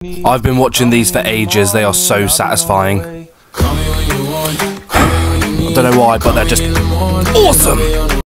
I've been watching these for ages, they are so satisfying. I don't know why, but they're just awesome!